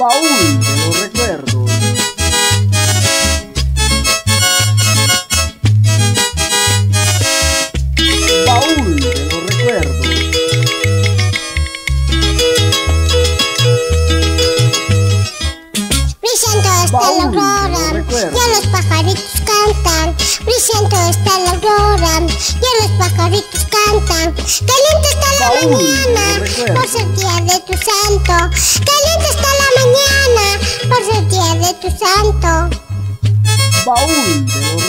Baúl de los recuerdos. Baúl de los recuerdos. Brillando está la aurora, ya los pajaritos cantan. Brillando está la aurora, ya los pajaritos cantan. Caliente está la mañana, por ser día de tu santo. Caliente está la mañana, por ser día de tu santo. Baúl de los